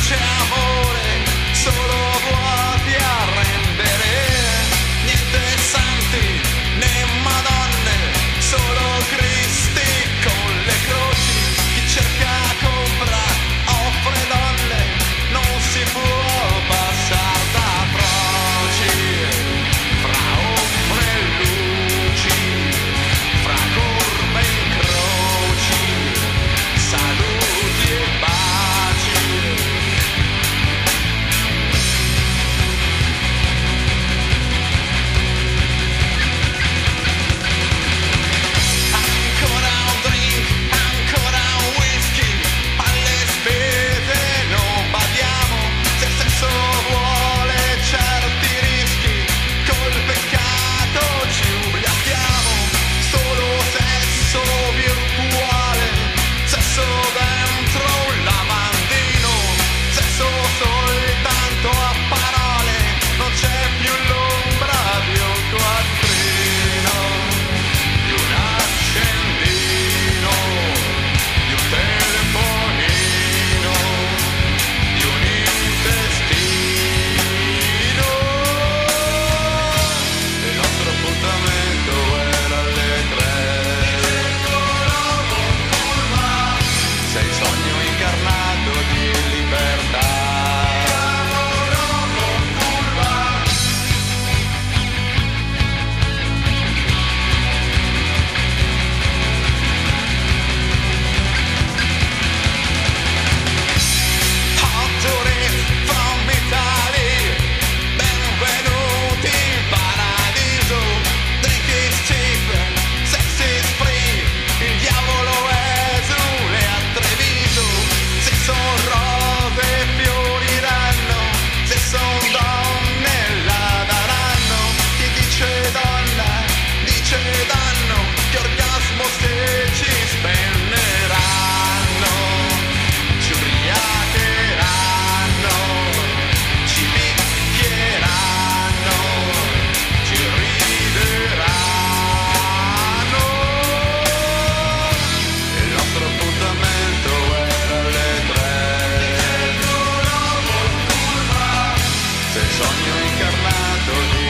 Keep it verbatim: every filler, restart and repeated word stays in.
c'è amore, solo vuoti a rendere, niente santi né madonne, solo Cristi con le croci, chi cerca compra, offre donne, non si può passare da froci, fra ombre e luci, fra curve e incroci, saluti e baci. Ancora un drink, ancora un whisky, alle spese non badiamo, se il sesso vuole certi rischi, col peccato ci ubriachiamo, solo sesso virtuale, sesso dentro un lavandino, sesso soltanto a parole, non c'è più l'ombra di un quattrino, di un accendino, di un telefonino, di un intestino. Il nostro appuntamento era alle tre. Sei sogno incarnato di libertà. Autori from Italy, benvenuti in paradiso. Drink is cheap, sex is free, il diavolo esule a Treviso. Se son rose fioriranno, se son donne la daranno. Chi dice donna, dice danno, che orgasmo se ci spenneranno, ci ubriacheranno, ci picchieranno, ci rideranno. Il nostro appuntamento era alle tre. Sei sogno incarnato di